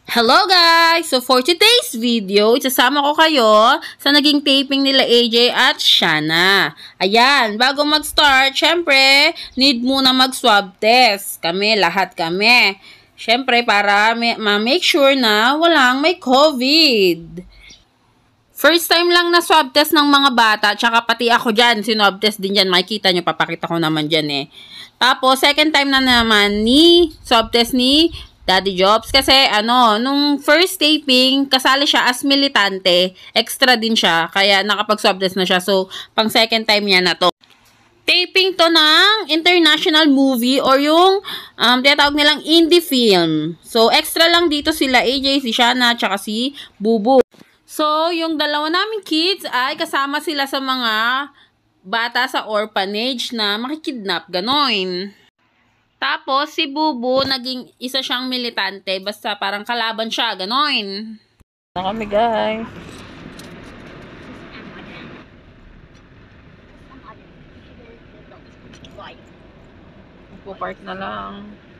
Hello guys! So for today's video, isasama ko kayo sa naging taping nila AJ at Shana. Ayan, bago mag-start, syempre, need muna mag-swab test. Lahat kami. Syempre, para ma-make sure na walang may COVID. First time lang na swab test ng mga bata, tsaka pati ako dyan, sinwab test din dyan. Makikita nyo, papakita ko naman dyan eh. Tapos, second time na naman swab test ni Daddy Jobs. Kasi, nung first taping, kasali siya as militante. Extra din siya. Kaya, nakapag-swab test na siya. So, pang second time niya na to. Taping to ng international movie or yung tinatawag nilang indie film. So, extra lang dito sila AJ, si Shana, tsaka si Bubu. So, yung dalawa naming kids ay kasama sila sa mga bata sa orphanage na makikidnap, gano'n. Tapos, si Bubu, naging isa siyang militante. Basta parang kalaban siya. Ganon. Na kami, guys. Magpo-park na lang.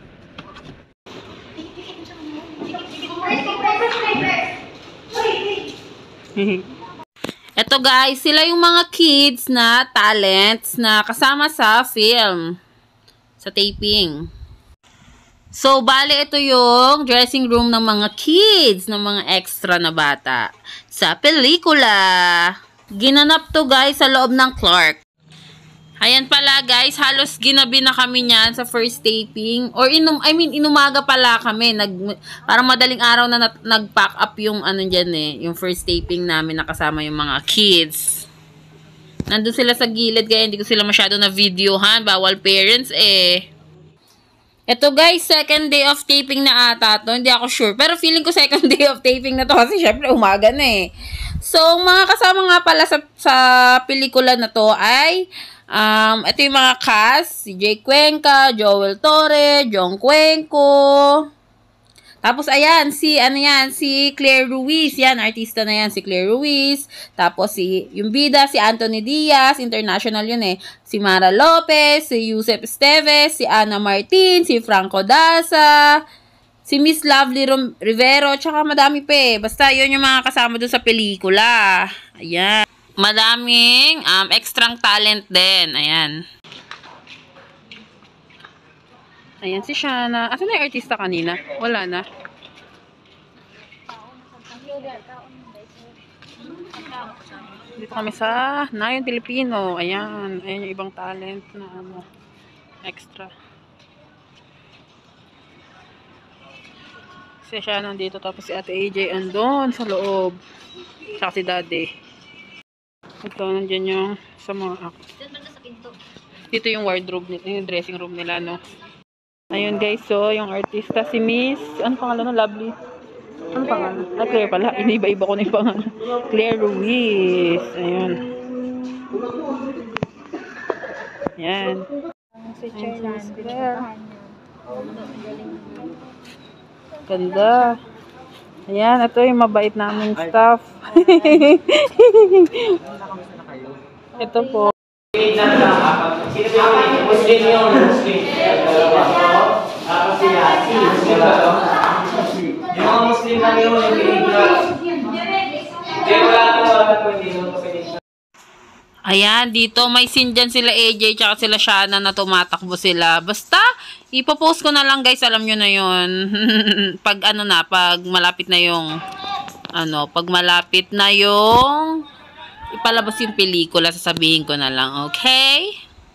Eto, guys. Sila yung mga kids na talents na kasama sa film. Sa taping. So, bale ito yung dressing room ng mga kids, ng mga extra na bata. Sa pelikula. Ginanap to guys sa loob ng Clark. Ayan pala guys, halos ginabi na kami niyan sa first taping. Or inumaga pala kami. Parang madaling araw na nag-pack up yung dyan eh. Yung first taping namin nakasama yung mga kids. Nandun sila sa gilid, kaya hindi ko sila masyado na videohan. Bawal parents eh. Ito guys, second day of taping na ata to. Hindi ako sure. Pero feeling ko second day of taping na to. Kasi syempre umaga na eh. So, mga kasama nga pala sa pelikula na to ay ito yung mga cast. Si Jay Cuenca, Joel Torre, Jong Cuenco. Tapos, ayan, si Claire Ruiz. Yan, artista na yan, si Claire Ruiz. Tapos, yung bida, si Anthony Diaz, international yun eh. Si Mara Lopez, si Yusef Esteves, si Ana Martin, si Franco Daza, si Miss Lovely Rivero, tsaka madami pa eh. Basta, yun yung mga kasama dun sa pelikula. Ayan. Madaming extrang talent din. Ayan. Ayan si Shana. Asan na yung artista kanina? Wala na. Dito kami sa Nayon Pilipino. Ayan. Ayan yung ibang talent na extra. Si Shana nandito. Tapos si Ate AJ andun sa loob. Tsaka si Daddy. Ito, nandyan yung sa mga dito yung wardrobe nila. Yung dressing room nila, no? Ayun guys, so yung artista si Miss, ano pangalan no? Lovely. Ano pangalan? Claire pala. Iniba-iba ko na yung pangalan. Claire Ruiz. Ayun. Ayan. Si Claire. Ganda. Ayan, ito yung mabait naming staff. Ito po. Sino ba yung Muslim yung Muslim? Tapos sila, Muslim ba ito? Yung mga Muslim lang yung Ayan, dito may scene dyan sila AJ tsaka sila Shana na tumatakbo sila. Basta, ipopost ko na lang guys, alam nyo na yun. Pag pag malapit na yung, pag malapit na yung ipalabas yung pelikula, sasabihin ko na lang, okay?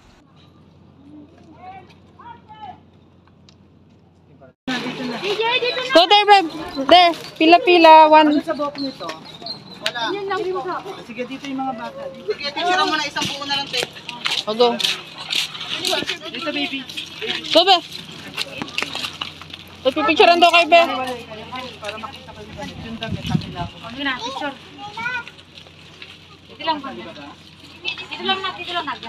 Go there, babe. There. Pila-pila. One. sa buhok nito? Wala. Sige, dito yung mga bata. Sige, picture mo na isang buo na lang, te. O, go. Dito, baby. Go, be. Pipicturean daw kayo, be. Para makita ko yung damit. Yung damit, nakila ko. Ano na, picture. Dito lang ba? Dito lang na, dito lang na.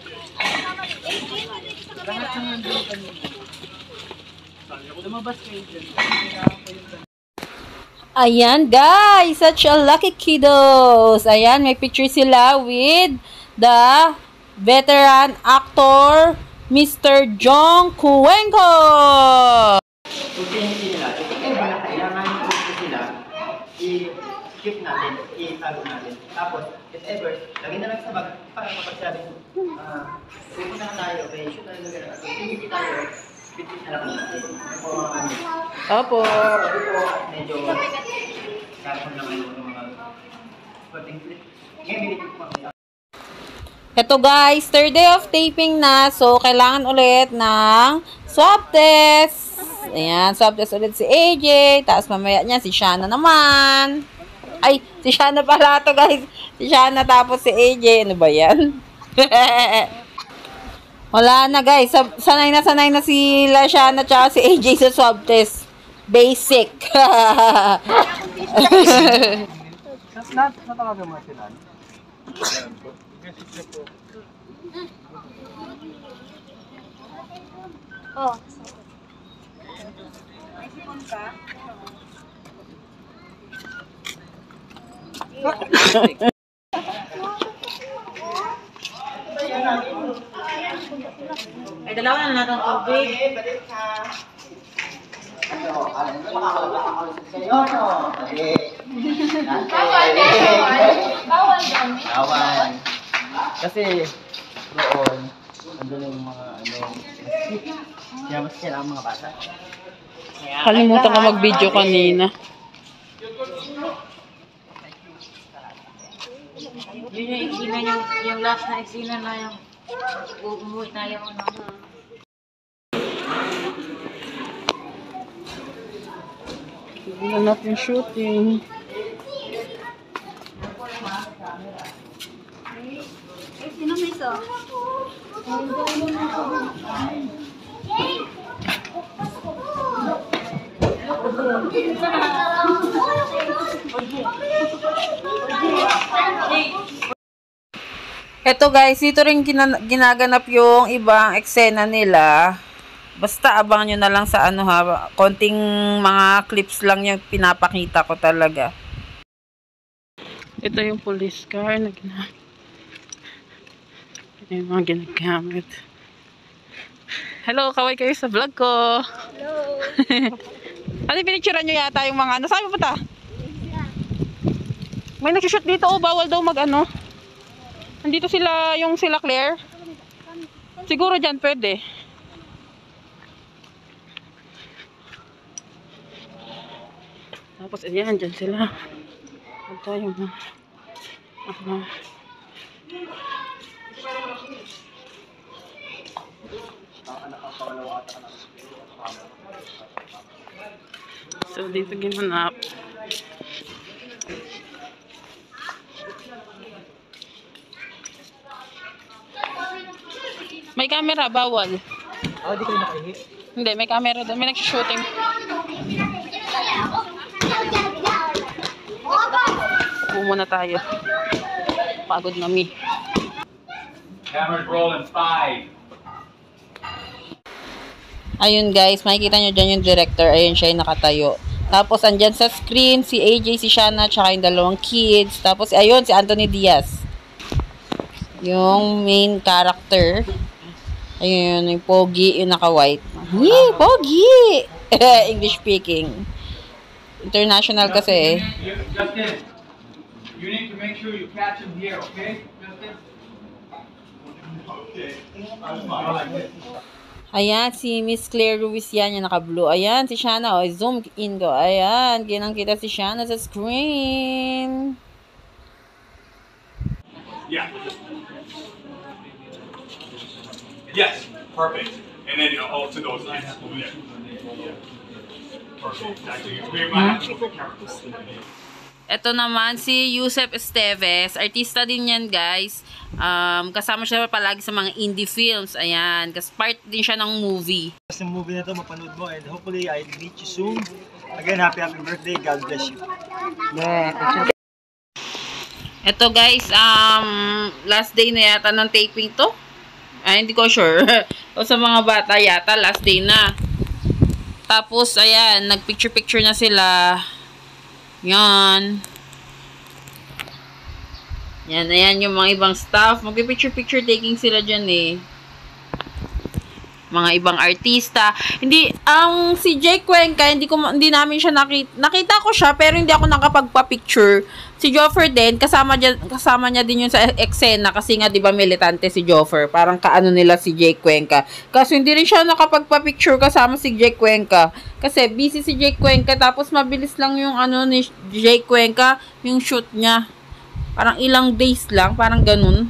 Lahat ng nandun kanina. Lumabas kayo dyan. Ayan, guys. Such a lucky kiddos. Ayan, may picture sila with the veteran actor, Mr. Jong Cuenco. Putin sila. Ito ba na kailangan nila, i-keep natin, itago natin. Tapos, if ever, lagyan na lang sa bag para kapag sabi, pupunta na tayo, okay, shoot tayo lagyan na. Hindi tayo, bitin na lang natin. Opo. Sabi po, medyo kapon na ngayon ng mga konting clip. Ngayon, binigyan ko mga Ito guys, third day of taping na. So, kailangan ulit ng swab test. Ayan, swab test ulit si AJ. Tapos mamaya niya, si Shana naman. Ay, si Shana pala to guys. Si Shana tapos si AJ. Ano ba yan? Wala na guys. Sanay na sila Shana tsaka si AJ sa swab test. Basic. Natawagan mo sila? Oh. Ay, dalawa na natin tubig. Bawal. Kasi noon, andun yung mga kaya mas kailangan mga bata. Kalimutan ko mag-video kanina. Yun yung eksena yung last na eksena na yung umuwi na yung ano. Hindi natin shooting. Sino may so? Eto guys, dito rin ginaganap yung ibang eksena nila. Basta abangan nyo na lang sa ano ha, konting mga clips lang yung pinapakita ko talaga. Ito yung police car na ginamit. Ito yung mga ginagamit. Hello, kaway kayo sa vlog ko. Hello. Ano pinicturean nyo yata yung mga ano? Saan mo punta? May nagsushoot dito, oh, bawal daw mag ano. Nandito sila, yung sila Claire. Siguro dyan pwede. Tapos ayan, dyan sila. Huwag tayo na. So dito ginanap. May camera, bawal. Oh, di kayo nakahihi. Hindi, may camera doon. May nagsushooting. Upo muna tayo. Pagod na mi. Camera's rolling 5. Ayun guys, makikita nyo dyan yung director. Ayun siya yung nakatayo. Tapos andyan sa screen si AJ, si Shana, tsaka yung dalawang kids. Tapos ayun, si Anthony Diaz. Yung main character. Ayun, yung pogi, yung naka-white. Yee, pogi! English speaking. International kasi eh. Justin, you need to make sure you catch him here, okay? Justin? Okay. Ayan, si Miss Claire Ruiz yan, yung naka-blue. Ayan, si Shana. O, zoom in ko. Ayan, ginang kita si Shana sa screen. Yeah. Yes, perfect. And then also those lines. Yeah. Perfect. Actually, we might have to move the camera. Ito naman si Yusef Esteves. Artista din yan, guys. Kasama siya palagi sa mga indie films. Ayan. Kasi part din siya ng movie. Yung movie na to mapanood mo and hopefully I meet you soon. Again, happy birthday. God bless you. Ito, guys. Last day na yata ng taping to. Ay, hindi ko sure. O sa mga bata yata, last day na. Tapos, ayan. Nagpicture-picture na sila. Yan. Yan, ayan yung mga ibang staff. Magpipicture-picture taking sila dyan eh. mga ibang artista. Hindi, si Jake Cuenca, hindi namin siya nakita ko siya, pero hindi ako nakapagpa-picture. Si Joffer din, kasama niya din yun sa eksena, kasi nga, di ba, militante si Joffer. Parang kaano nila si Jake Cuenca. Kasi hindi rin siya nakapagpa-picture kasama si Jake Cuenca. Kasi busy si Jake Cuenca, tapos mabilis lang yung ni Jake Cuenca, yung shoot niya. Parang ilang days lang, parang ganun.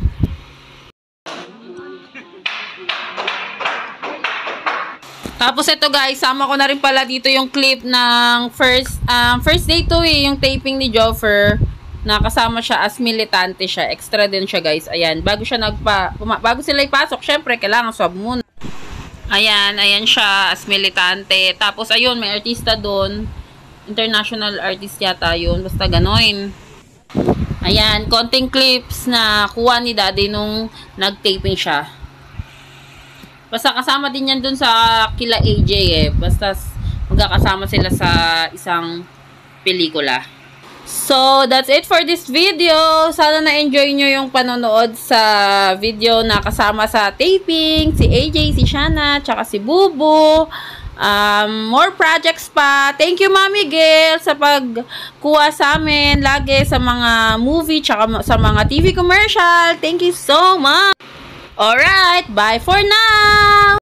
Tapos ito guys, sama ko na rin pala dito yung clip ng first day to yung taping ni Joffer, na kasama siya as militante siya. Extra din siya guys. Ayan, bago sila ipasok, syempre kailangan swab muna. Ayan siya as militante. Tapos ayun, may artista doon. International artist yata yun. Basta ganoin. Ayan, konting clips na kuha ni Daddy nung nag-taping siya. Basta kasama din yan dun sa kila AJ Basta magkakasama sila sa isang pelikula. So, that's it for this video. Sana na-enjoy nyo yung panonood sa video na kasama sa taping. Si AJ, si Shana, tsaka si Bubu. More projects pa. Thank you, Mami Gail, sa pagkuha sa amin lagi sa mga movie, tsaka sa mga TV commercial. Thank you so much. Alright, bye for now!